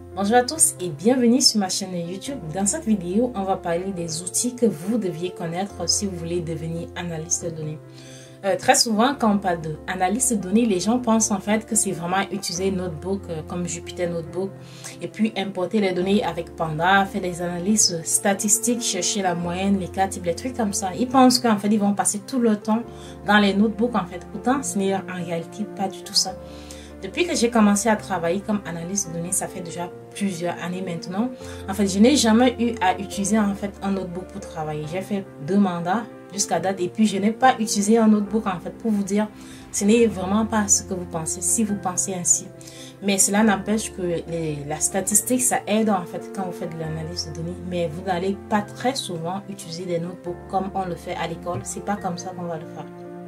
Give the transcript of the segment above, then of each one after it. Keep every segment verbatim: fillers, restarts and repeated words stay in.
Bonjour à tous et bienvenue sur ma chaîne YouTube. Dans cette vidéo, on va parler des outils que vous deviez connaître si vous voulez devenir analyste de données. Euh, très souvent, quand on parle d'analyste de données, les gens pensent en fait que c'est vraiment utiliser Notebook euh, comme Jupyter Notebook et puis importer les données avec Panda, faire des analyses statistiques, chercher la moyenne, les cas types, les trucs comme ça. Ils pensent qu'en fait, ils vont passer tout leur temps dans les notebooks en fait. Pourtant, ce n'est en réalité pas du tout ça. Depuis que j'ai commencé à travailler comme analyste de données, ça fait déjà plusieurs années maintenant. En fait, je n'ai jamais eu à utiliser en fait un notebook pour travailler. J'ai fait deux mandats jusqu'à date et puis je n'ai pas utilisé un notebook en fait pour vous dire ce n'est vraiment pas ce que vous pensez si vous pensez ainsi. Mais cela n'empêche que les, la statistique ça aide en fait quand vous faites de l'analyse de données, mais vous n'allez pas très souvent utiliser des notebooks comme on le fait à l'école. C'est pas comme ça qu'on va le faire.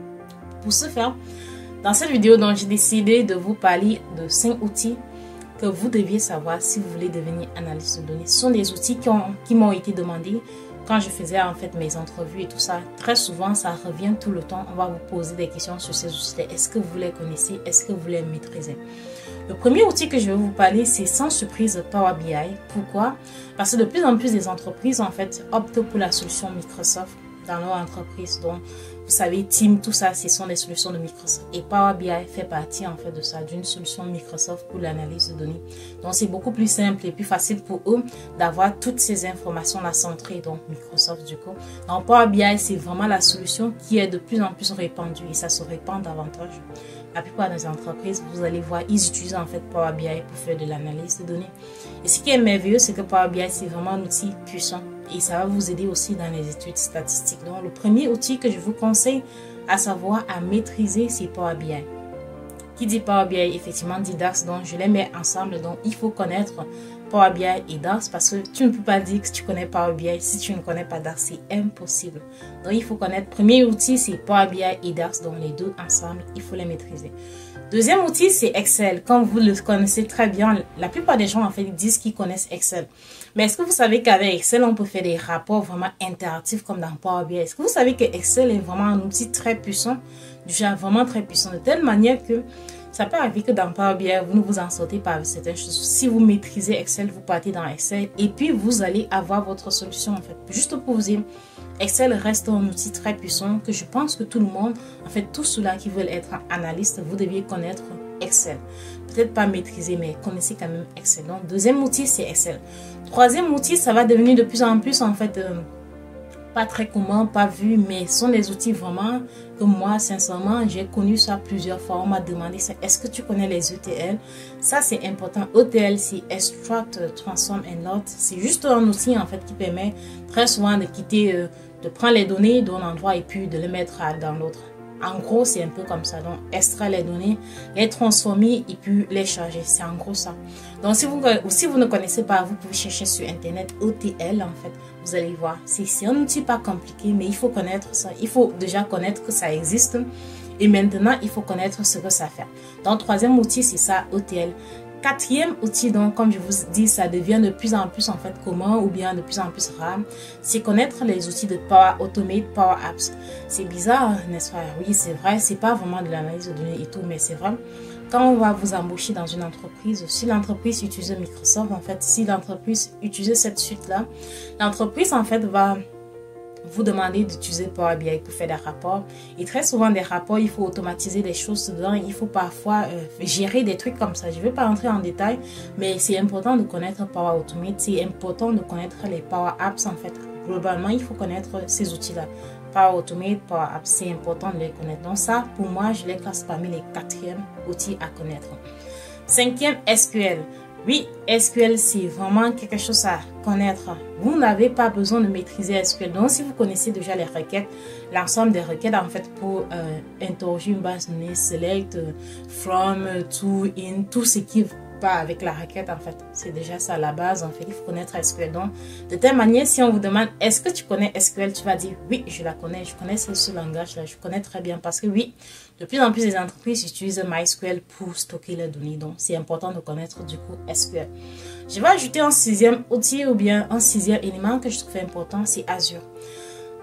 Pour ce faire, dans cette vidéo, donc, j'ai décidé de vous parler de cinq outils que vous deviez savoir si vous voulez devenir analyste de données. Ce sont des outils qui ont, qui m'ont été demandés quand je faisais en fait mes entrevues et tout ça. Très souvent, ça revient tout le temps. On va vous poser des questions sur ces outils. Est-ce que vous les connaissez? Est-ce que vous les maîtrisez? Le premier outil que je vais vous parler, c'est sans surprise Power B I. Pourquoi? Parce que de plus en plus des entreprises en fait optent pour la solution Microsoft dans leur entreprise. Donc, vous savez, Teams, tout ça, ce sont des solutions de Microsoft. Et Power B I fait partie, en fait, de ça, d'une solution Microsoft pour l'analyse de données. Donc, c'est beaucoup plus simple et plus facile pour eux d'avoir toutes ces informations-là centrées, donc Microsoft, du coup. Donc, Power B I, c'est vraiment la solution qui est de plus en plus répandue et ça se répand davantage. La plupart des entreprises, vous allez voir, ils utilisent en fait Power B I pour faire de l'analyse de données. Et ce qui est merveilleux, c'est que Power B I, c'est vraiment un outil puissant. Et ça va vous aider aussi dans les études statistiques. Donc, le premier outil que je vous conseille à savoir à maîtriser, c'est Power B I. Qui dit Power B I, effectivement, dit DAX. Donc, je les mets ensemble. Donc, il faut connaître Power B I et DAX parce que tu ne peux pas dire que tu connais Power B I si tu ne connais pas DAX. C'est impossible. Donc, il faut connaître. Premier outil, c'est Power B I et DAX. Donc, les deux ensemble, il faut les maîtriser. Deuxième outil, c'est Excel. Comme vous le connaissez très bien, la plupart des gens, en fait, disent qu'ils connaissent Excel. Mais est-ce que vous savez qu'avec Excel, on peut faire des rapports vraiment interactifs comme dans Power B I? Est-ce que vous savez que Excel est vraiment un outil très puissant, du genre vraiment très puissant, de telle manière que ça peut arriver que dans Power B I, vous ne vous en sortez pas avec certaines choses. Si vous maîtrisez Excel, vous partez dans Excel et puis vous allez avoir votre solution, en fait. Juste pour vous dire, Excel reste un outil très puissant que je pense que tout le monde, en fait, tous ceux-là qui veulent être analystes, vous deviez connaître Excel. Peut-être pas maîtriser, mais connaissez quand même Excel. Donc, deuxième outil, c'est Excel. Troisième outil, ça va devenir de plus en plus, en fait, euh, pas très commun, pas vu, mais ce sont des outils vraiment que moi, sincèrement, j'ai connu ça plusieurs fois. On m'a demandé ça. Est-ce que tu connais les E T L? Ça, c'est important. E T L, c'est Extract, Transform and Load. C'est juste un outil, en fait, qui permet très souvent de quitter, euh, de prendre les données d'un endroit et puis de les mettre dans l'autre. En gros, c'est un peu comme ça. Donc, extraire les données, les transformer et puis les charger. C'est en gros ça. Donc, si vous, si vous ne connaissez pas, vous pouvez chercher sur Internet E T L, en fait. Vous allez voir. C'est un outil pas compliqué, mais il faut connaître ça. Il faut déjà connaître que ça existe. Et maintenant, il faut connaître ce que ça fait. Donc, troisième outil, c'est ça, E T L. Quatrième outil, donc, comme je vous dis, ça devient de plus en plus, en fait, commun ou bien de plus en plus rare. C'est connaître les outils de Power Automate, Power Apps. C'est bizarre, n'est-ce pas? Oui, c'est vrai, c'est pas vraiment de l'analyse de données et tout, mais c'est vrai. Quand on va vous embaucher dans une entreprise, si l'entreprise utilise Microsoft, en fait, si l'entreprise utilise cette suite-là, l'entreprise, en fait, va vous demander d'utiliser Power B I pour faire des rapports. Et très souvent, des rapports, il faut automatiser des choses dedans. Il faut parfois euh, gérer des trucs comme ça. Je ne vais pas entrer en détail, mais c'est important de connaître Power Automate. C'est important de connaître les Power Apps, en fait. Globalement, il faut connaître ces outils-là. Power Automate, Power Apps, c'est important de les connaître. Donc ça, pour moi, je les classe parmi les quatrièmes outils à connaître. Cinquième, S Q L. Oui, S Q L, c'est vraiment quelque chose à connaître. Vous n'avez pas besoin de maîtriser S Q L. Donc, si vous connaissez déjà les requêtes, l'ensemble des requêtes, en fait, pour euh, interroger une base de données, select, euh, from, to, in, tout ce qui pas avec la requête, en fait. C'est déjà ça, la base, en fait. Il faut connaître S Q L. Donc, de telle manière, si on vous demande, est-ce que tu connais S Q L, tu vas dire, oui, je la connais. Je connais ce, ce langage-là. Je connais très bien parce que, oui, de plus en plus, les entreprises utilisent MySQL pour stocker leurs données. Donc, c'est important de connaître, du coup, S Q L. Je vais ajouter un sixième outil ou bien un sixième élément que je trouve important, c'est Azure.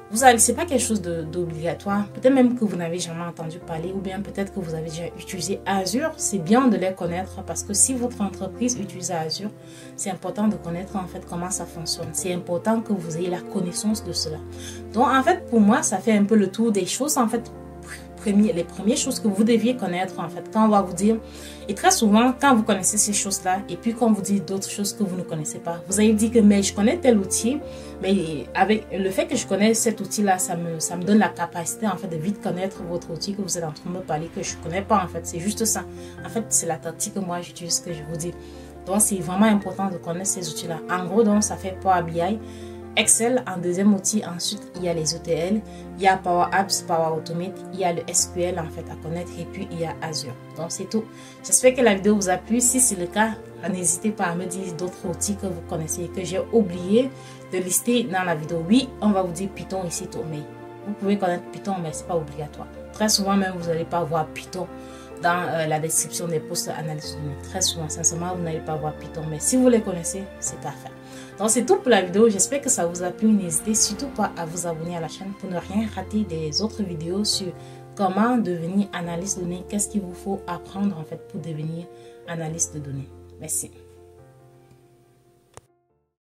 Vous allez, c'est pas quelque chose d'obligatoire. Peut-être même que vous n'avez jamais entendu parler ou bien peut-être que vous avez déjà utilisé Azure. C'est bien de les connaître parce que si votre entreprise utilise Azure, c'est important de connaître en fait comment ça fonctionne. C'est important que vous ayez la connaissance de cela. Donc en fait, pour moi, ça fait un peu le tour des choses en fait. Premier, les premières choses que vous deviez connaître en fait quand on va vous dire, et très souvent quand vous connaissez ces choses là et puis quand on vous dit d'autres choses que vous ne connaissez pas, vous allez dire que mais je connais tel outil, mais avec le fait que je connais cet outil là, ça me, ça me donne la capacité en fait de vite connaître votre outil que vous êtes en train de me parler que je ne connais pas en fait. C'est juste ça en fait, c'est la tactique que moi j'utilise, que je vous dis. Donc c'est vraiment important de connaître ces outils là. En gros, donc ça fait Power B I, Excel en deuxième outil. Ensuite il y a les E T L, il y a Power Apps, Power Automate, il y a le S Q L en fait à connaître et puis il y a Azure. Donc c'est tout. J'espère que la vidéo vous a plu. Si c'est le cas, n'hésitez pas à me dire d'autres outils que vous connaissez et que j'ai oublié de lister dans la vidéo. Oui, on va vous dire Python ici tout, mais vous pouvez connaître Python, mais c'est pas obligatoire. Très souvent même vous n'allez pas voir Python dans euh, la description des postes analyse de données. Très souvent, sincèrement, vous n'allez pas voir Python, mais si vous les connaissez, c'est parfait. Donc c'est tout pour la vidéo, j'espère que ça vous a plu. N'hésitez surtout pas à vous abonner à la chaîne pour ne rien rater des autres vidéos sur comment devenir analyste de données, qu'est-ce qu'il vous faut apprendre en fait pour devenir analyste de données. Merci.